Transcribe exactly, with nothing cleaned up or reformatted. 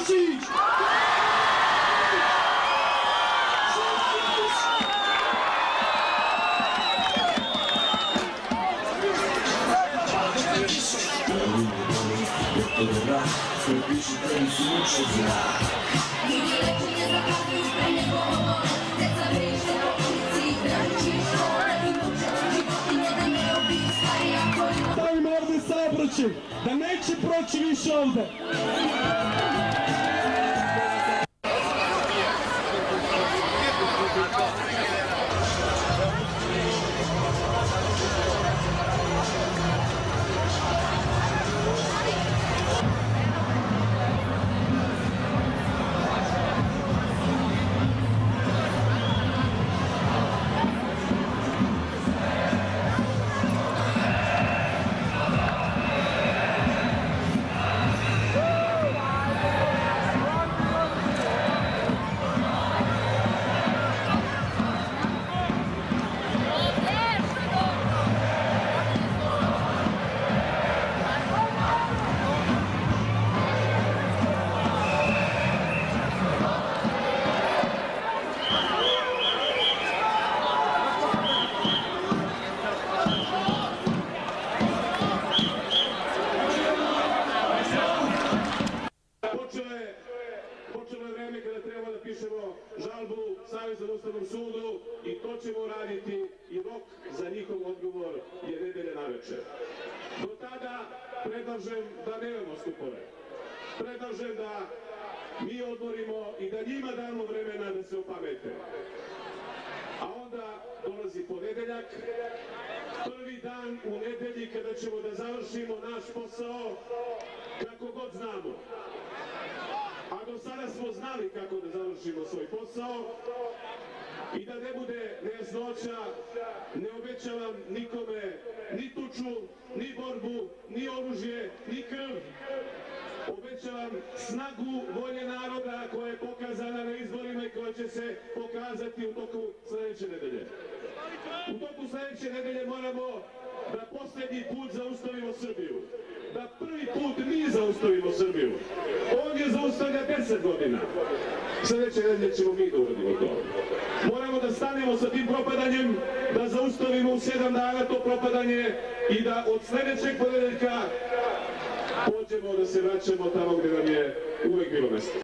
Vučić! Stavimo ovde saobraćaj, da neće proći više ovde. Žalbu Saveznom ustavnom sudu i to ćemo uraditi i rok za njihov odgovor je nedelja naveče. Do tada predlažem da nemamo skupove. Predlažem da mi odmorimo i da njima damo vremena da se opamete. A onda dolazi ponedeljak, prvi dan u nedelji kada ćemo da završimo naš posao kako god znamo. A do sada smo znali kako da završimo svoj posao i da ne bude nejasnoća, ne obećavam nikome ni tuču, ni borbu, ni oružje, ni krv. Obećavam snagu volje naroda koja je pokazana na izborima i koja će se pokazati u toku sledeće nedelje. U toku sledeće nedelje moramo da poslednji put zaustavimo Srbiju. Da prvi put mi zaustavimo Srbiju. On je zaustavlja deset godina. Sledeće nedelje ćemo mi da uradimo to. Moramo da stanemo sa tim propadanjem, da zaustavimo u sedam dana to propadanje i da od sledećeg ponedeljka pođemo da se vraćamo tamo gde nam je uvek bilo mesto.